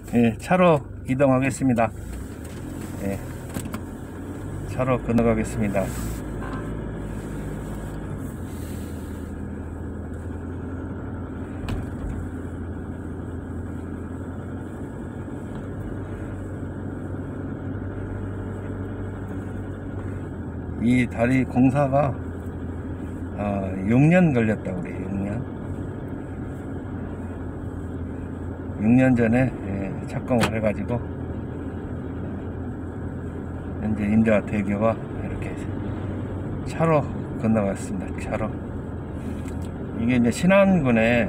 예, 차로 이동하겠습니다. 예, 차로 건너가겠습니다. 이 다리 공사가 6년 걸렸다고 그래요. 6년 전에 착공을 해가지고 현재 임자대교가 이렇게 차로 건너갔습니다. 차로. 이게 이제 신안군의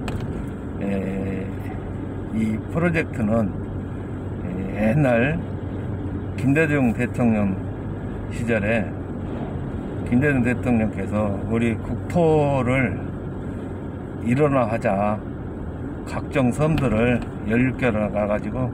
이 프로젝트는 옛날 김대중 대통령 시절에 김대중 대통령께서 우리 국토를 일원화하자 각종 섬들을 16개로 가가지고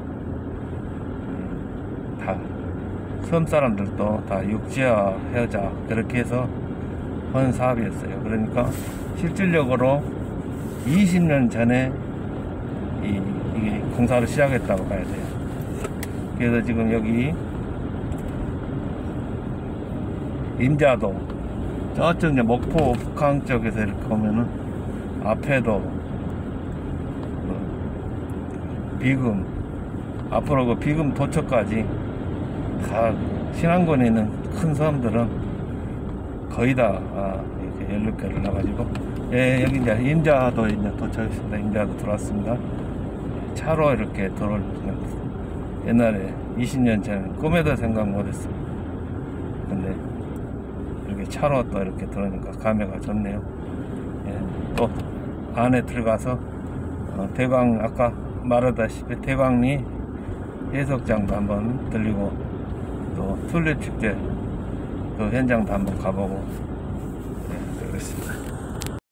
다 섬 사람들도 다 육지화 하자 그렇게 해서 한 사업이었어요. 그러니까 실질적으로 20년 전에 이게 공사를 시작했다고 봐야 돼요. 그래서 지금 여기 임자도 저쪽 이제 목포 북항 쪽에서 이렇게 보면은 앞에도 비금 앞으로 그 비금 도처까지 다 신안군에 있는 큰 섬들은 거의 다 이렇게 16개를 나가지고 여기 이제 임자도 이제 도착했습니다. 임자도 들어왔습니다. 차로 이렇게 들어올 옛날에 20년 전에 꿈에도 생각 못했어요. 근데 이렇게 차로 또 이렇게 들어오니까 감회가 좋네요. 또 안에 들어가서 대광 아까 말하다시피 대광리 해석장도 한번 들리고 또 튤립 축제 또 현장도 한번 가보고 그렇습니다.